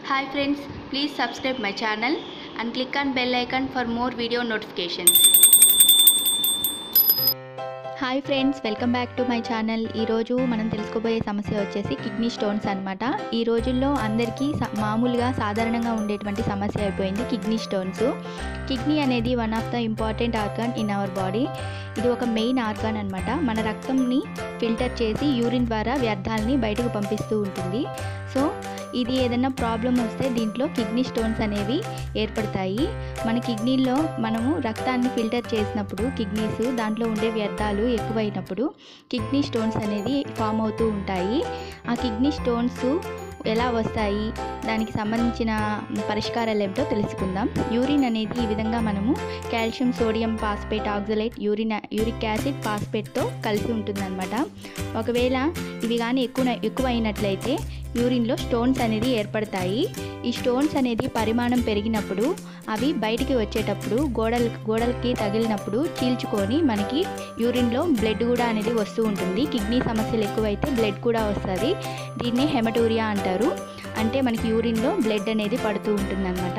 Hi friends, please subscribe my channel and click on bell icon for more video notifications. Hi friends, welcome back to my channel. ఈరోజు మనం తెలుసుకోబోయే సమస్య వచ్చేసి kidney stones అనమాట. ఈ రోజుల్లో అందరికీ మామూలుగా సాధారణంగా ఉండేటువంటి సమస్య అయిపోయింది కిడ్నీ స్టోన్స్. కిడ్నీ అనేది one of the important organ in our body. ఇది ఒక మెయిన్ ఆర్గాన్ అనమాట. మన రక్తంని ఫిల్టర్ చేసి యూరిన్ ద్వారా వ్యర్థాలని బయటకు పంపిస్తూ ఉంటుంది. సో ఇది ఏదైనా ప్రాబ్లం వస్తే దీంట్లో కిడ్నీ స్టోన్స్ అనేవి ఏర్పడతాయి. మన కిడ్నీలో మనము రక్తాన్ని ఫిల్టర్ చేసినప్పుడు కిడ్నీస్ దాంట్లో ఉండే వ్యర్థాలు ఎక్కువైనప్పుడు కిడ్నీ స్టోన్స్ అనేది ఫామ్ అవుతూ ఉంటాయి. ఆ కిడ్నీ స్టోన్స్ ఎలా వస్తాయి, దానికి సంబంధించిన పరిష్కారాలు ఏమిటో తెలుసుకుందాం. యూరిన్ అనేది ఈ విధంగా మనము calcium, sodium phosphate, oxalate, uric acid, ఫాస్ఫేట్తో కలిసి ఉంటుందన్నమాట. ఒకవేళ ఇవి కానీ ఎక్కువ అయినట్లయితే యూరిన్లో స్టోన్స్ అనేది ఏర్పడతాయి. ఈ స్టోన్స్ అనేది పరిమాణం పెరిగినప్పుడు అవి బయటికి వచ్చేటప్పుడు గోడలకి తగిలినప్పుడు చీల్చుకొని మనకి యూరిన్లో బ్లడ్ కూడా అనేది వస్తూ ఉంటుంది. కిడ్నీ సమస్యలు ఎక్కువైతే బ్లడ్ కూడా వస్తుంది. దీన్నే హెమటూరియా అంటారు. అంటే మనకి యూరిన్లో బ్లడ్ అనేది పడుతూ ఉంటుందన్నమాట.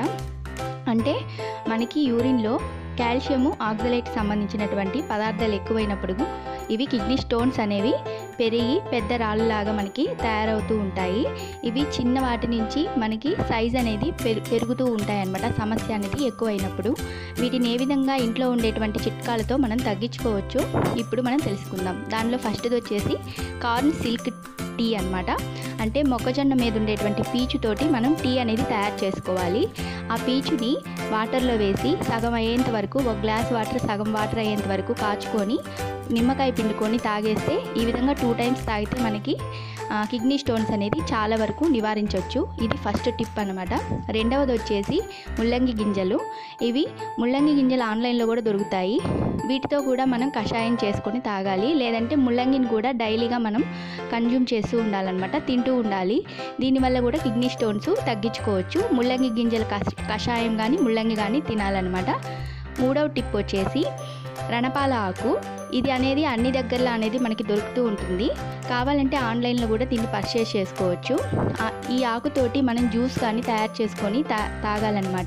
అంటే మనకి యూరిన్లో కాల్షియము, ఆక్సలేట్ సంబంధించినటువంటి పదార్థాలు ఎక్కువైనప్పుడు ఇవి కిడ్నీ స్టోన్స్ అనేవి పెరిగి పెద్ద రాళ్ళలాగా మనకి తయారవుతూ ఉంటాయి. ఇవి చిన్న వాటి నుంచి మనకి సైజ్ అనేది పెరుగుతూ ఉంటాయి అన్నమాట. సమస్య అనేది ఎక్కువైనప్పుడు వీటిని ఏ విధంగా ఇంట్లో ఉండేటువంటి చిట్కాలతో మనం తగ్గించుకోవచ్చు ఇప్పుడు మనం తెలుసుకుందాం. దానిలో ఫస్ట్ది వచ్చేసి కార్న్ సిల్క్ టీ అన్నమాట. అంటే మొక్కజొన్న మీద ఉండేటువంటి పీచుతోటి మనం టీ అనేది తయారు చేసుకోవాలి. ఆ పీచుని వాటర్లో వేసి సగం అయ్యేంత వరకు, ఒక గ్లాస్ వాటర్ సగం వాటర్ అయ్యేంత వరకు కాచుకొని నిమ్మకాయ పిండుకొని తాగేస్తే, ఈ విధంగా 2 టైమ్స్ తాగితే మనకి కిడ్నీ స్టోన్స్ అనేది చాలా వరకు నివారించవచ్చు. ఇది ఫస్ట్ టిప్ అనమాట. రెండవది వచ్చేసి ముల్లంగి గింజలు. ఇవి ముల్లంగి గింజలు ఆన్లైన్లో కూడా దొరుకుతాయి. వీటితో కూడా మనం కషాయం చేసుకొని తాగాలి. లేదంటే ముల్లంగిని కూడా డైలీగా మనం కన్జ్యూమ్ చేస్తూ ఉండాలన్నమాట, తింటూ ఉండాలి. దీనివల్ల కూడా కిడ్నీ స్టోన్స్ తగ్గించుకోవచ్చు. ముల్లంగి గింజల కషాయం కానీ ముల్లంగి కానీ తినాలన్నమాట. మూడవ టిప్ వచ్చేసి రణపాల ఆకు. ఇది అనేది అన్ని దగ్గరలో అనేది మనకి దొరుకుతూ ఉంటుంది. కావాలంటే ఆన్లైన్లో కూడా దీన్ని పర్చేస్ చేసుకోవచ్చు. ఈ ఆకుతోటి మనం జ్యూస్ కానీ తయారు చేసుకొని తాగాలన్నమాట.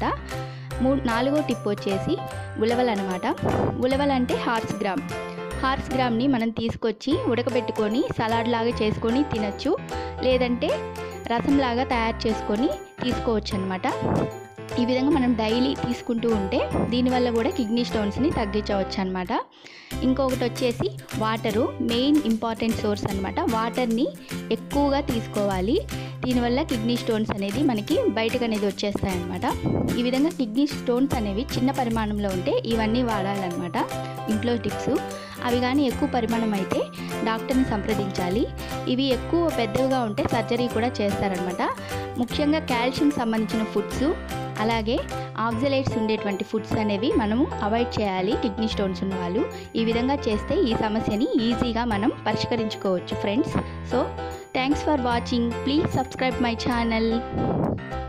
నాలుగో టిప్ వచ్చేసి ఉలవలు అనమాట. ఉలవలు అంటే హార్స్ గ్రామ్ని మనం తీసుకొచ్చి ఉడకబెట్టుకొని సలాడ్ లాగా చేసుకొని తినచ్చు. లేదంటే రసంలాగా తయారు చేసుకొని తీసుకోవచ్చు అనమాట. ఈ విధంగా మనం డైలీ తీసుకుంటూ ఉంటే దీనివల్ల కూడా కిడ్నీ స్టోన్స్ని తగ్గించవచ్చు అనమాట. ఇంకొకటి వచ్చేసి వాటరు, మెయిన్ ఇంపార్టెంట్ సోర్స్ అనమాట. వాటర్ని ఎక్కువగా తీసుకోవాలి. దీనివల్ల కిడ్నీ స్టోన్స్ అనేది మనకి బయటకు అనేది వచ్చేస్తాయి అన్నమాట. ఈ విధంగా కిడ్నీ స్టోన్స్ అనేవి చిన్న పరిమాణంలో ఉంటే ఇవన్నీ వాడాలన్నమాట ఇంట్లో టిప్స్. అవి కానీ ఎక్కువ పరిమాణం అయితే డాక్టర్ని సంప్రదించాలి. ఇవి ఎక్కువ పెద్దవిగా ఉంటే సర్జరీ కూడా చేస్తారనమాట. ముఖ్యంగా కాల్షియం సంబంధించిన ఫుడ్స్, అలాగే ఆక్సలేట్స్ ఉండేటువంటి ఫుడ్స్ అనేవి మనము అవాయిడ్ చేయాలి కిడ్నీ స్టోన్స్ ఉన్న వాళ్ళు. ఈ విధంగా చేస్తే ఈ సమస్యని ఈజీగా మనం పరిష్కరించుకోవచ్చు friends. So thanks for watching. Please subscribe my channel.